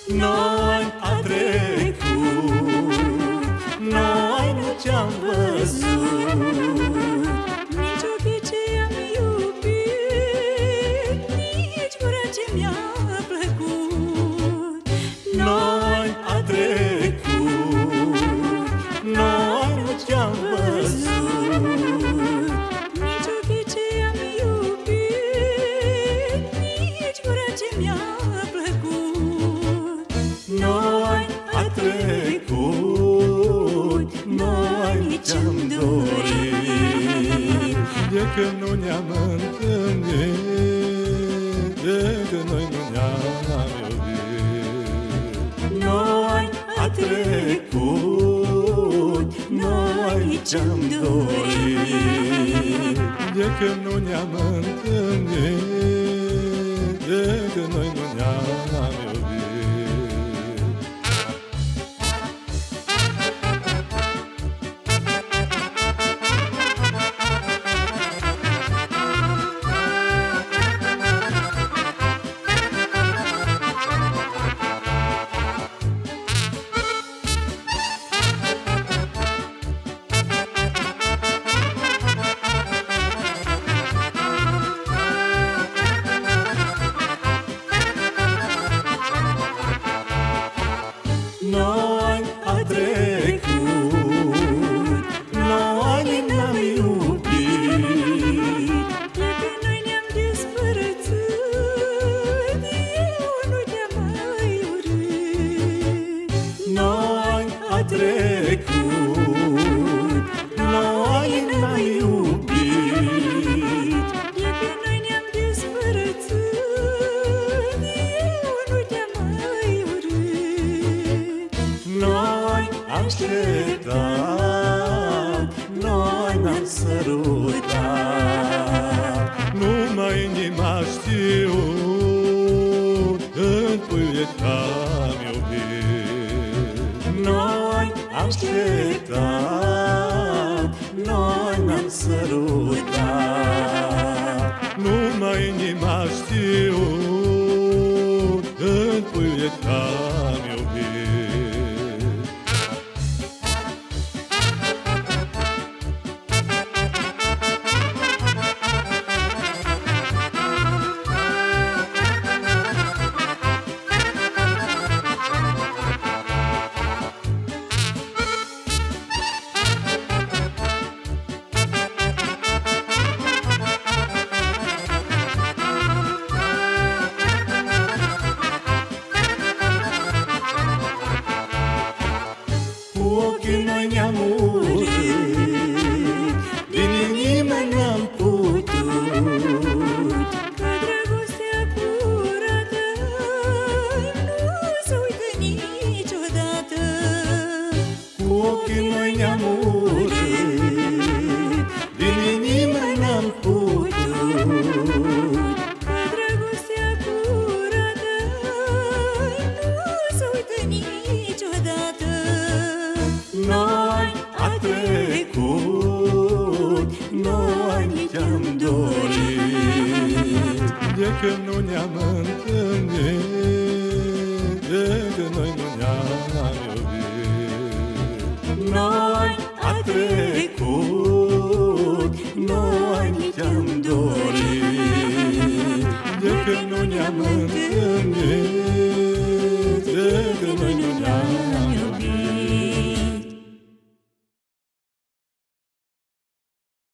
Noi a trecut, noi nu ce-am văzut, nici ochii ce am iubit, nici gura ce mi-a plăcut. noi a trecut, noi nu ce-am văzut, nici ochii ce am iubit, nici gura ce mi-a plăcut. noi a trecut, noi ce-am dorit. De când nu ne-am întâlnit, de când noi nu ne-am iubit. Noi a trecut, noi ce-am dorit. De când nu ne-am întâlnit, de când noi nu ne-am iubit. Noi a trecut, noi n-am iubit. De când noi ne-am despărțit, eu nu te-am mai urât. Noi a trecut, noi n-am iubit. De când noi ne-am despărțit, eu nu te-am mai urât. Noi am așteptat, noi n-am sărutat. Numai inima știut, în puie te-am iubit. Noi am așteptat, noi n-am sărutat. Numai inima știut, în puie te-am iubit. Cu ochii noi ne-am urât, din inimă n-am putut. Că dragostea curată nu se uită niciodată. Cu ochii noi ne-am urât, din inimă n-am putut. Că dragostea curată nu se uită niciodată. Noi a trecut, noi te-am dorit. De când nu ne-am întâlnit, de când noi nu ne-am iubit. Noi a trecut, noi te-am dorit. De când nu ne-am întâlnit, de când noi nu ne-am